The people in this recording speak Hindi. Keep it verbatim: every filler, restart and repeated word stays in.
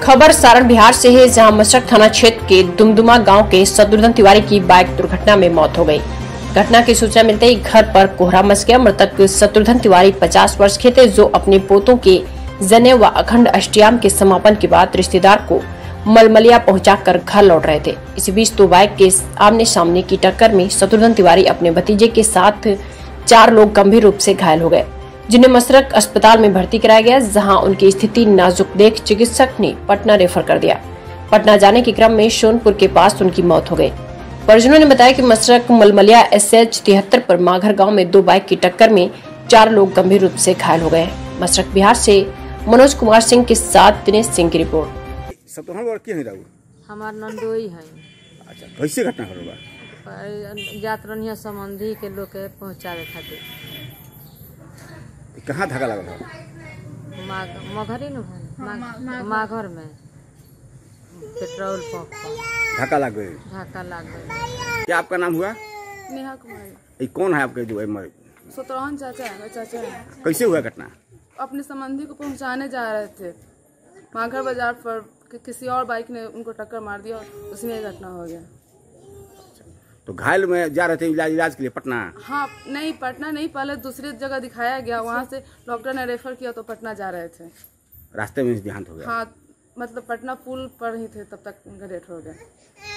खबर सारण बिहार से है, जहां मशरक थाना क्षेत्र के दुमदुमा गांव के शत्रुघ्न तिवारी की बाइक दुर्घटना में मौत हो गई। घटना की सूचना मिलते ही घर पर कोहरा मच गया। मृतक शत्रुघ्न तिवारी पचास वर्ष के थे, जो अपने पोतों के जनेऊ व अखंड अष्टयाम के समापन के बाद रिश्तेदार को मलमलिया पहुंचाकर घर लौट रहे थे। इसी बीच दो बाइक के आमने सामने की टक्कर में शत्रुघ्न तिवारी अपने भतीजे के साथ चार लोग गंभीर रूप से घायल हो गए, जिन्हें मशरक अस्पताल में भर्ती कराया गया, जहां उनकी स्थिति नाजुक देख चिकित्सक ने पटना रेफर कर दिया। पटना जाने के क्रम में सोनपुर के पास उनकी मौत हो गई। परिजनों ने बताया कि मशरक मलमलिया एस एच तिहत्तर पर माघर गांव में दो बाइक की टक्कर में चार लोग गंभीर रूप से घायल हो गए। मशरक बिहार से मनोज कुमार सिंह के साथ दिनेश सिंह की रिपोर्ट। हमार नंदोई है। अच्छा, कैसे घटना होगा? जात रनिया संबंधी के लोग के पहुंचावे खातिर। कहाँ धक्का लगा? मघरी न माघर में पेट्रोल पंप पर धक्का लग गई। धक्का लग गई। क्या आपका नाम हुआ? नेहा कुमारी। ये कौन है आपके जो है? शत्रुघ्न चाचा है। चाचा है। कैसे हुआ घटना? अपने संबंधी को पहुंचाने जा रहे थे, माघर बाजार पर कि, किसी और बाइक ने उनको टक्कर मार दिया और उसमें घटना हो गया। तो घायल में जा रहे थे इलाज इलाज के लिए पटना? हाँ, नहीं पटना नहीं, पहले दूसरी जगह दिखाया गया, वहाँ से डॉक्टर ने रेफर किया तो पटना जा रहे थे। रास्ते में देहांत हो गया? हाँ, मतलब पटना पुल पर ही थे तब तक उनका डेथ हो गया।